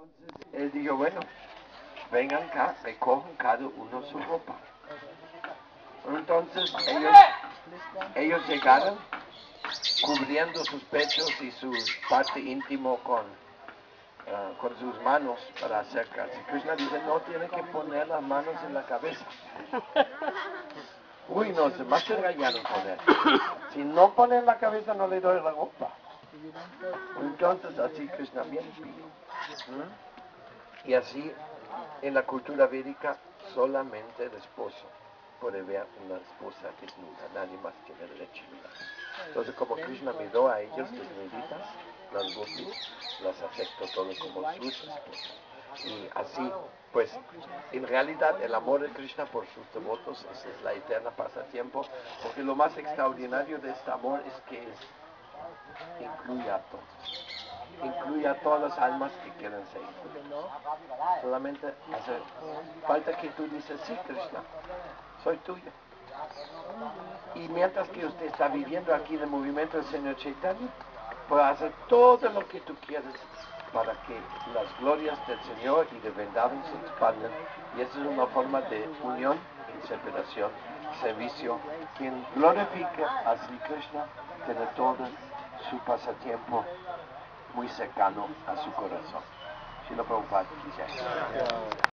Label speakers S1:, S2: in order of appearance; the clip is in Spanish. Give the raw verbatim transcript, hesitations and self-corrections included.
S1: Entonces él dijo, bueno, vengan acá, recojan cada uno su ropa. Entonces ellos, ellos llegaron cubriendo sus pechos y su parte íntimo con, uh, con sus manos para acercarse. Krishna dice, no tienen que poner las manos en la cabeza. Uy, no, se va a regañar con él. Si no ponen la cabeza, no le doy la ropa. Entonces así Krishna bien pidió. ¿Mm? Y así, en la cultura védica, solamente el esposo puede ver una esposa desnuda, nadie más tiene derecho a mirar. Entonces, como Krishna miró a ellos desnuditas, las gopis, las aceptó todo como sus esposas. Y así, pues, en realidad el amor de Krishna por sus devotos es, es la eterna pasatiempo, porque lo más extraordinario de este amor es que es, incluye a todos. Incluye a todas las almas que quieran ser incluidas. Solamente hace falta que tú dices, sí, Krishna, soy tuyo. Y mientras que usted está viviendo aquí en el movimiento del Señor Chaitanya, puede hacer todo lo que tú quieras para que las glorias del Señor y de Vrindavan se expandan. Y esa es una forma de unión, separación, servicio. Quien glorifica a Sri Krishna tiene todo su pasatiempo muy cercano a su corazón. Srila Prabhupada, quisiera.